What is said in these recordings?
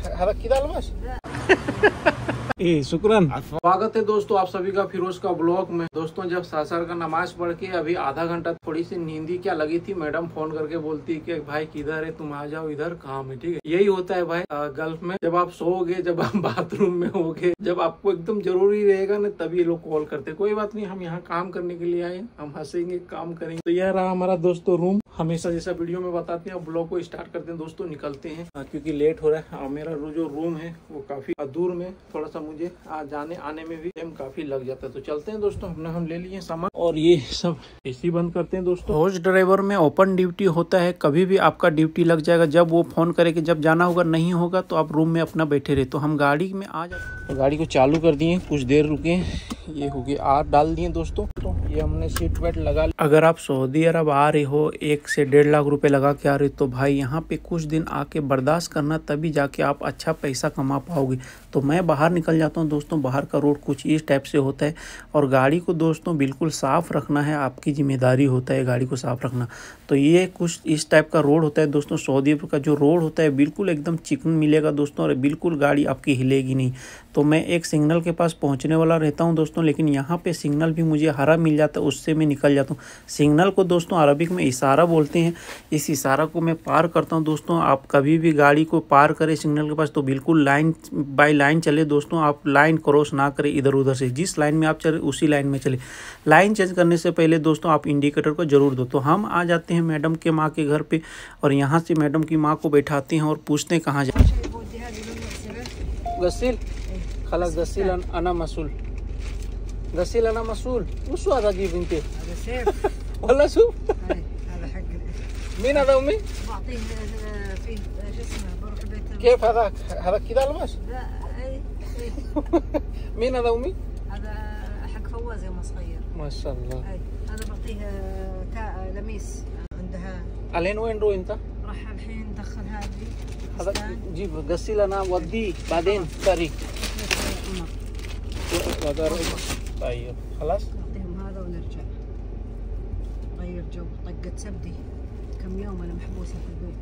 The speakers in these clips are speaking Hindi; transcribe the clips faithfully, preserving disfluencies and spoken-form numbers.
ए शुक्रान। स्वागत है दोस्तों आप सभी का फिरोज का ब्लॉग में। दोस्तों जब सासर का नमाज पढ़ के अभी आधा घंटा थोड़ी सी नींदी क्या लगी थी, मैडम फोन करके बोलती कि भाई किधर है, तुम आ जाओ इधर, काम है। ठीक है, यही होता है भाई गल्फ में, जब आप सोओगे, जब आप बाथरूम में होगे, जब आपको एकदम जरूरी रहेगा ना, तभी ये लोग कॉल करते। कोई बात नहीं, हम यहाँ काम करने के लिए आए, हम हंसेंगे, काम करेंगे। तो यह रहा हमारा दोस्तों रूम। हमेशा जैसा वीडियो में बताते हैं, ब्लॉग को स्टार्ट करते हैं दोस्तों, निकलते हैं क्योंकि लेट हो रहा है। मेरा जो रूम है वो काफी दूर में, थोड़ा सा मुझे जाने आने में भी टाइम काफी लग जाता है। तो चलते हैं दोस्तों, हमने हम ले लिए सामान और ये सब एसी बंद करते हैं दोस्तों। होस्ट ड्राइवर में ओपन ड्यूटी होता है, कभी भी आपका ड्यूटी लग जाएगा। जब वो फोन करे कि जब जाना होगा, नहीं होगा तो आप रूम में अपना बैठे रहे। तो हम गाड़ी में आ जाते, तो गाड़ी को चालू कर दिए, कुछ देर रुके, ये हो गया आर डाल दिए दोस्तों। तो ये हमने सीट बेल्ट लगा। अगर आप सऊदी अरब आ रहे हो, एक से डेढ़ लाख रुपए लगा के आ रहे हो, तो भाई यहाँ पे कुछ दिन आके बर्दाश्त करना, तभी जाके आप अच्छा पैसा कमा पाओगे। तो मैं बाहर निकल जाता हूँ दोस्तों। बाहर का रोड कुछ इस टाइप से होता है और गाड़ी को दोस्तों बिल्कुल साफ़ रखना है, आपकी जिम्मेदारी होता है गाड़ी को साफ़ रखना। तो ये कुछ इस टाइप का रोड होता है दोस्तों। सऊदी अरब का जो रोड होता है बिल्कुल एकदम चिकन मिलेगा दोस्तों, और बिल्कुल गाड़ी आपकी हिलेगी नहीं। तो मैं एक सिग्नल के पास पहुंचने वाला रहता हूं दोस्तों, लेकिन यहाँ पे सिग्नल भी मुझे हरा मिल जाता है, उससे मैं निकल जाता हूँ। सिग्नल को दोस्तों अरबिक में इशारा बोलते हैं। इस इशारा को मैं पार करता हूँ दोस्तों। आप कभी भी गाड़ी को पार करें सिग्नल के पास तो बिल्कुल लाइन बाय लाइन चले दोस्तों, आप लाइन क्रॉस ना करें इधर उधर से। जिस लाइन में आप चले उसी लाइन में चले। लाइन चेंज करने से पहले दोस्तों आप इंडिकेटर को जरूर दो। तो हम आ जाते हैं मैडम के माँ के घर पे, और यहाँ से मैडम की माँ को बैठाते हैं और पूछते हैं कहाँ जाए। गसिल خلاص غسيل انا مسؤول غسيل انا مسؤول وشو هذا جيب انت هذا سيف والله شوف هذا حق مين هذا امي بعطيه فيه شو اسمه بروح بيته كيف هذاك هذا كذا لبس لا اي اي مين هذا امي هذا حق فواز يوم صغير ما شاء الله اي هذا بعطيه تاء لميس عندها الين وين رو انت راح الحين ندخل هذه هذا جيب غسيل انا ودي بعدين طريق طيب خلاص نعطيهم هذا ونرجع نغير جو. طقة سبدي كم يوم انا محبوسة في البيت।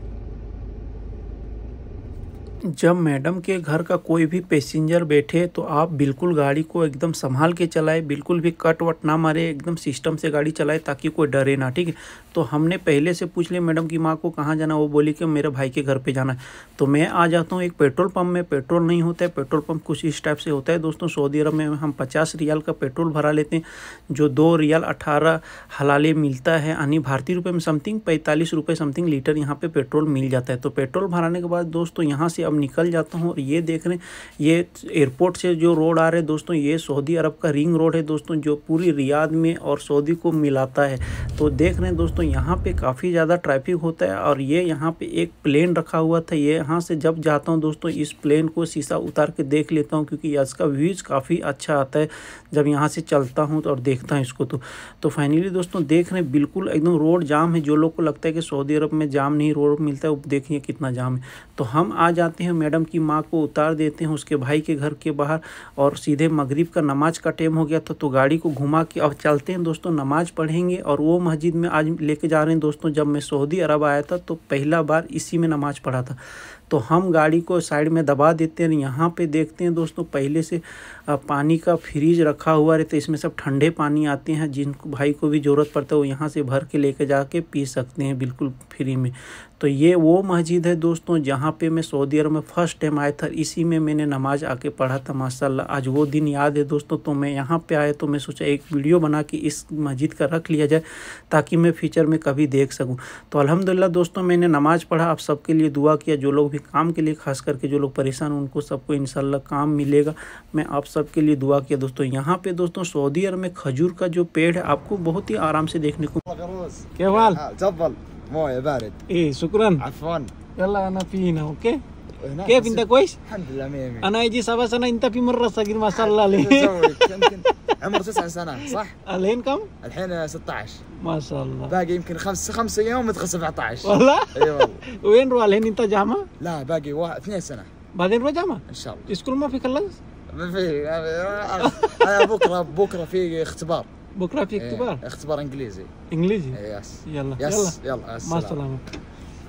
जब मैडम के घर का कोई भी पैसेंजर बैठे तो आप बिल्कुल गाड़ी को एकदम संभाल के चलाए, बिल्कुल भी कट वट ना मारे, एकदम सिस्टम से गाड़ी चलाए ताकि कोई डरे ना। ठीक है, तो हमने पहले से पूछ लिया मैडम की माँ को कहाँ जाना, वो बोली कि मेरे भाई के घर पे जाना है। तो मैं आ जाता हूँ एक पेट्रोल पंप में। पेट्रोल नहीं होता है, पेट्रोल पंप कुछ इस टाइप से होता है दोस्तों। सऊदी अरब में हम पचास रियाल का पेट्रोल भरा लेते हैं, जो दो रियाल अठारह हलाले मिलता है, यानी भारतीय रुपये में समथिंग पैंतालीस रुपये समथिंग लीटर यहाँ पे पेट्रोल मिल जाता है। तो पेट्रोल भराने के बाद दोस्तों यहाँ से अब निकल जाता हूँ। और ये देख रहे हैं, ये एयरपोर्ट से जो रोड आ रहे हैं दोस्तों, ये सऊदी अरब का रिंग रोड है दोस्तों, जो पूरी रियाद में और सऊदी को मिलाता है। तो देख रहे हैं दोस्तों, यहाँ पे काफ़ी ज़्यादा ट्रैफिक होता है। और ये यहाँ पे एक प्लेन रखा हुआ था, ये यहाँ से जब जाता हूँ दोस्तों, इस प्लेन को शीशा उतार के देख लेता हूँ, क्योंकि इसका व्यूज़ काफ़ी अच्छा आता है जब यहाँ से चलता हूँ तो और देखता हूँ इसको। तो तो फाइनली दोस्तों देख रहे हैं, बिल्कुल एकदम रोड जाम है। जो लोग को लगता है कि सऊदी अरब में जाम नहीं रोड मिलता है, वो देखिए कितना जाम है। तो हम आ जाते हैं, मैडम की माँ को उतार देते हैं उसके भाई के घर के बाहर, और सीधे मगरिब का नमाज का टाइम हो गया था। तो गाड़ी को घुमा के अब चलते हैं दोस्तों, नमाज पढ़ेंगे। और वो मस्जिद में आज लेके जा रहे हैं दोस्तों, जब मैं सऊदी अरब आया था तो पहला बार इसी में नमाज पढ़ा था। तो हम गाड़ी को साइड में दबा देते हैं। यहाँ पे देखते हैं दोस्तों, पहले से पानी का फ्रीज रखा हुआ रहता है, इसमें सब ठंडे पानी आते हैं। जिनको भाई को भी ज़रूरत पड़ता है वो यहाँ से भर के लेके जाके पी सकते हैं बिल्कुल फ्री में। तो ये वो मस्जिद है दोस्तों जहाँ पे मैं सऊदी अरब में फ़र्स्ट टाइम आया था, इसी में मैंने नमाज आके पढ़ा था माशाल्लाह। आज वो दिन याद है दोस्तों। तो मैं यहाँ पे आया तो मैं सोचा एक वीडियो बना के इस मस्जिद का रख लिया जाए, ताकि मैं फ्यूचर में कभी देख सकूँ। तो अल्हम्दुलिल्लाह दोस्तों, मैंने नमाज़ पढ़ा, आप सबके लिए दुआ किया। जो लोग भी काम के लिए, खास करके जो लोग परेशान हैं, उनको सबको इंशाल्लाह काम मिलेगा। मैं आप सबके लिए दुआ किया दोस्तों। यहाँ पे दोस्तों सऊदी अरब में खजूर का जो पेड़ है आपको बहुत ही आराम से देखने को। क्या हाल? تفضل مويه بارد. ايه شكرا. عفوا. يلا انا في هنا اوكي. كيف انت كويس؟ الحمد لله مية مية. انا يجي سبع سنة، انت في مرة صغير ما شاء الله عليك. يمكن عمر تسع سنوات صح؟ الحين كم؟ الحين ستة عشر. ما شاء الله. باقي يمكن خمس خمس ايام ندخل سبعة عشر. والله؟ اي والله. وين روح الحين انت جامعة؟ لا باقي واحد اثنين سنة. بعدين روح جامعة؟ ان شاء الله. اسكول ما في خلص؟ ما في. انا بكره بكره في اختبار. بكرة في اختبار؟ اختبار انجليزي. انجليزي؟ يس. يلا يس يلا يلا مع السلامة.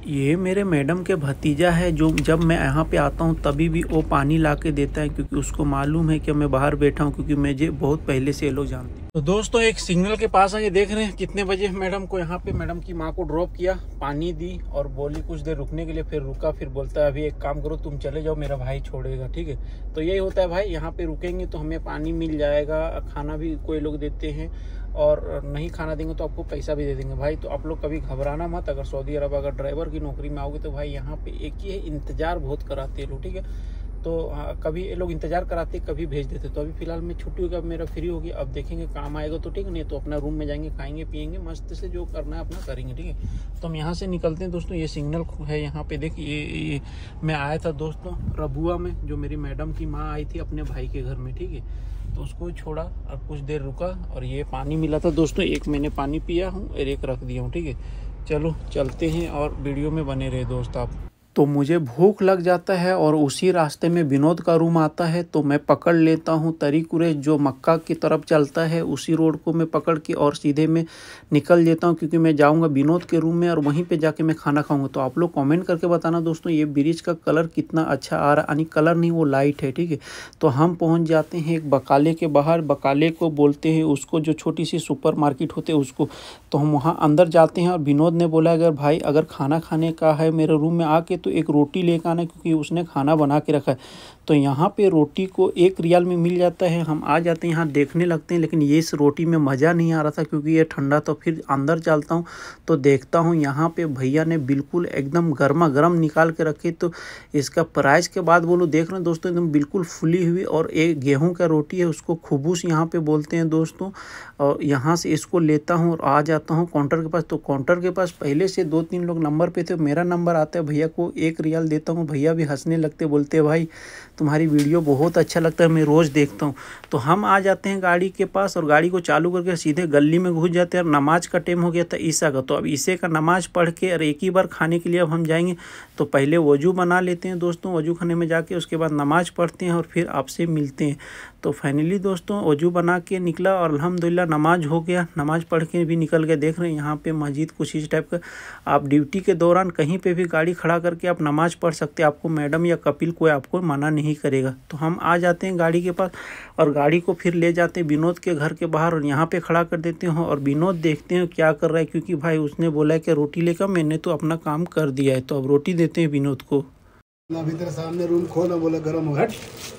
ये मेरे मैडम के भतीजा है, जो जब मैं यहाँ पे आता हूँ तभी भी वो पानी ला के देता है, क्योंकि उसको मालूम है कि मैं बाहर बैठा हूँ, क्योंकि मुझे बहुत पहले से ये लोग जानते हैं। तो दोस्तों एक सिग्नल के पास आके देख रहे हैं कितने बजे मैडम को यहाँ पे मैडम की माँ को ड्रॉप किया, पानी दी और बोली कुछ देर रुकने के लिए, फिर रुका, फिर बोलता है अभी एक काम करो तुम चले जाओ, मेरा भाई छोड़ेगा। ठीक है, तो यही होता है भाई, यहाँ पे रुकेंगे तो हमें पानी मिल जाएगा, खाना भी कोई लोग देते हैं, और नहीं खाना देंगे तो आपको पैसा भी दे देंगे भाई। तो आप लोग कभी घबराना मत, अगर सऊदी अरब अगर ड्राइवर की नौकरी में आओगे तो भाई यहाँ पे एक ही है, इंतजार बहुत कराते हैं लोग। ठीक है, तो आ, कभी ये लोग इंतजार कराते, कभी भेज देते। तो अभी फिलहाल मैं छुट्टी होगी, अब मेरा फ्री होगी, अब देखेंगे काम आएगा तो ठीक, नहीं तो अपना रूम में जाएंगे, खाएंगे पियेंगे मस्त से, जो करना है अपना करेंगे। ठीक है, तो हम यहाँ से निकलते हैं दोस्तों। ये सिग्नल है यहाँ पे, देखिए ये, ये मैं आया था दोस्तों रबुआ में, जो मेरी मैडम की माँ आई थी अपने भाई के घर में। ठीक है, तो उसको छोड़ा और कुछ देर रुका, और ये पानी मिला था दोस्तों, एक मैंने पानी पिया हूँ और एक रख दिया हूँ। ठीक है, चलो चलते हैं और वीडियो में बने रहे दोस्त आप। तो मुझे भूख लग जाता है और उसी रास्ते में विनोद का रूम आता है, तो मैं पकड़ लेता हूँ तरीकुरे, जो मक्का की तरफ चलता है उसी रोड को मैं पकड़ के और सीधे में निकल लेता हूँ, क्योंकि मैं जाऊँगा विनोद के रूम में और वहीं पे जाके मैं खाना खाऊंगा। तो आप लोग कमेंट करके बताना दोस्तों ये ब्रिज का कलर कितना अच्छा आ रहा है, यानी कलर नहीं वो लाइट है। ठीक है, तो हम पहुँच जाते हैं एक बकाले के बाहर, बकाले को बोलते हैं उसको, जो छोटी सी सुपर मार्केट होते हैं उसको। तो हम वहाँ अंदर जाते हैं और विनोद ने बोला अगर भाई अगर खाना खाने का है मेरे रूम में आके तो एक रोटी लेकर आना, क्योंकि उसने खाना बना के रखा है। तो यहाँ पे रोटी को एक रियाल में मिल जाता है। हम आ जाते हैं यहाँ देखने लगते हैं, लेकिन ये इस रोटी में मज़ा नहीं आ रहा था क्योंकि ये ठंडा। तो फिर अंदर चलता हूँ तो देखता हूँ यहाँ पे भैया ने बिल्कुल एकदम गर्मा गर्म निकाल के रखी। तो इसका प्राइस के बाद बोलो देख रहे हैं दोस्तों, एकदम बिल्कुल फुली हुई, और एक गेहूँ का रोटी है, उसको खुबूस यहाँ पे बोलते हैं दोस्तों। और यहाँ से इसको लेता हूँ और आ जाता हूँ काउंटर के पास। तो काउंटर के पास पहले से दो तीन लोग नंबर पे थे, मेरा नंबर आता है, भैया को एक रियाल देता हूँ, भैया भी हंसने लगते, बोलते भाई तुम्हारी वीडियो बहुत अच्छा लगता है, मैं रोज़ देखता हूँ। तो हम आ जाते हैं गाड़ी के पास और गाड़ी को चालू करके सीधे गली में घुस जाते हैं। और नमाज का टाइम हो गया था ईसा का, तो अब ईसे का नमाज पढ़ के और एक ही बार खाने के लिए अब हम जाएंगे। तो पहले वजू बना लेते हैं दोस्तों, वजू खाने में जाके उसके बाद नमाज पढ़ते हैं और फिर आपसे मिलते हैं। तो फाइनली दोस्तों वजू बना के निकला और अल्हम्दुलिल्लाह नमाज हो गया, नमाज पढ़ के भी निकल गए। देख रहे हैं यहाँ पे मस्जिद कुछ इस टाइप का, आप ड्यूटी के दौरान कहीं पे भी गाड़ी खड़ा करके आप नमाज पढ़ सकते हैं, आपको मैडम या कपिल कोई आपको मना नहीं करेगा। तो हम आ जाते हैं गाड़ी के पास और गाड़ी को फिर ले जाते हैं विनोद के घर के बाहर और यहाँ पे खड़ा कर देते हैं। और विनोद देखते हैं क्या कर रहा है, क्योंकि भाई उसने बोला है कि रोटी लेकर, मैंने तो अपना काम कर दिया है। तो अब रोटी देते हैं विनोद को। अभी तेरे सामने रूम खोला, बोला गर्म हो।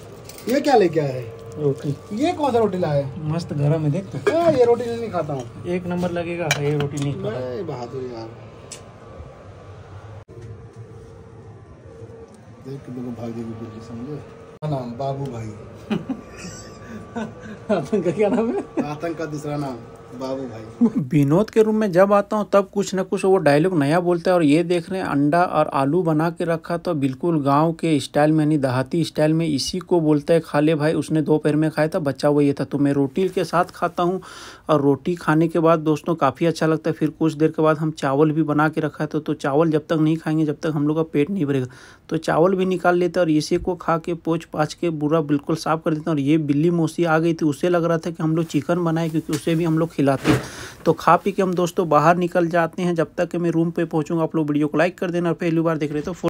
ये क्या लेके आया है? रोटी। ये कौन सा रोटी लाया है? मस्त गरम है, देख तो। ये रोटी नहीं खाता हूँ, एक नंबर लगेगा, ये रोटी नहीं खाता। बहादुर यार, देख के देखो भाग देगी बिल्ली, समझे? नाम बाबू भाई। आतंक का क्या नाम है? आतंक का दूसरा नाम बाबू भाई। विनोद के रूम में जब आता हूँ तब कुछ ना कुछ वो डायलॉग नया बोलता है। और ये देख रहे हैं अंडा और आलू बना के रखा, तो बिल्कुल गांव के स्टाइल में, यानी देहाती स्टाइल में, इसी को बोलता है खा ले भाई। उसने दोपहर में खाया था, बच्चा वो ये था। तो मैं रोटी के साथ खाता हूँ और रोटी खाने के बाद दोस्तों काफ़ी अच्छा लगता है। फिर कुछ देर के बाद हम चावल भी बना के रखा था, तो चावल जब तक नहीं खाएंगे जब तक हम लोग का पेट नहीं भरेगा। तो चावल भी निकाल लेते हैं और इसी को खा के पोछ पाछ के पूरा बिल्कुल साफ कर देते हैं। और ये बिल्ली मौसी आ गई थी, उससे लग रहा था कि हम लोग चिकन बनाए, क्योंकि उसे भी हम लोग खिलाते हैं। तो खा पी के हम दोस्तों बाहर निकल जाते हैं। जब तक कि मैं रूम पे पहुंचूंगा आप लोग वीडियो को लाइक कर देना, और पहली बार देख रहे तो